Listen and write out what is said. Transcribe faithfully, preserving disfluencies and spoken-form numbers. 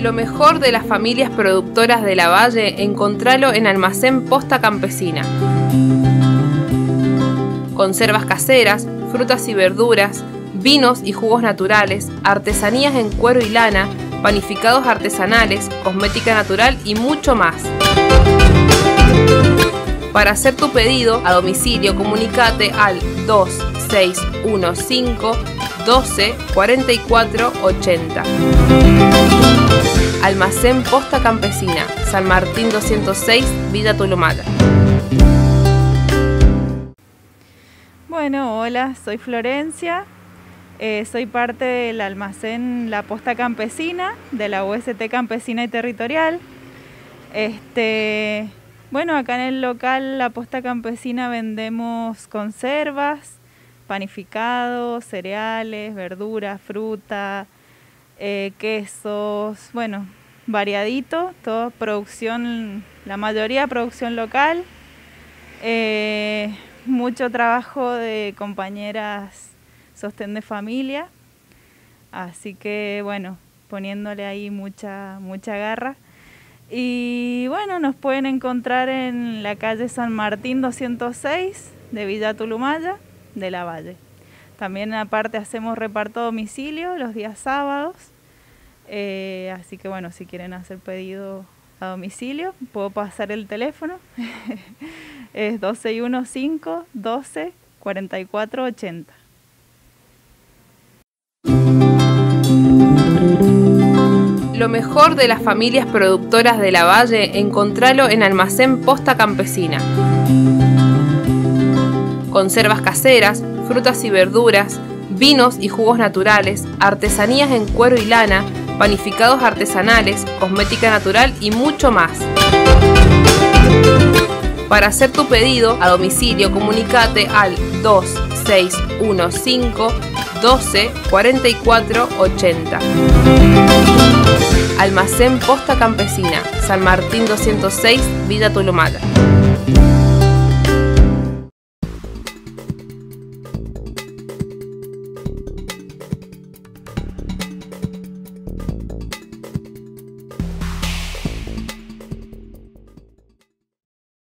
Lo mejor de las familias productoras de la Valle, encontralo en Almacén Posta Campesina. Conservas caseras, frutas y verduras, vinos y jugos naturales, artesanías en cuero y lana, panificados artesanales, cosmética natural y mucho más. Para hacer tu pedido a domicilio, comunicate al dos seis uno cinco, doce, cuarenta y cuatro, ochenta. Almacén Posta Campesina, San Martín doscientos seis, Villa Tulumala. Bueno, hola, soy Florencia, eh, soy parte del almacén La Posta Campesina, de la U S T Campesina y Territorial. Este, bueno, acá en el local La Posta Campesina vendemos conservas, panificados, cereales, verduras, fruta, eh, quesos, bueno, variadito, todo producción, la mayoría producción local. Eh, mucho trabajo de compañeras sostén de familia, así que bueno, poniéndole ahí mucha, mucha garra. Y bueno, nos pueden encontrar en la calle San Martín doscientos seis de Villa Tulumala, de la Valle. También aparte hacemos reparto a domicilio los días sábados, eh, así que bueno, si quieren hacer pedido a domicilio, puedo pasar el teléfono. Es dos seis uno cinco, doce, cuarenta y cuatro, ochenta. Lo mejor de las familias productoras de la Valle, encontralo en Almacén Posta Campesina. Conservas caseras, frutas y verduras, vinos y jugos naturales, artesanías en cuero y lana, panificados artesanales, cosmética natural y mucho más. Para hacer tu pedido a domicilio, comunicate al dos seis uno cinco, doce, cuarenta y cuatro, ochenta. Almacén Posta Campesina, San Martín doscientos seis, Villa Tulumala.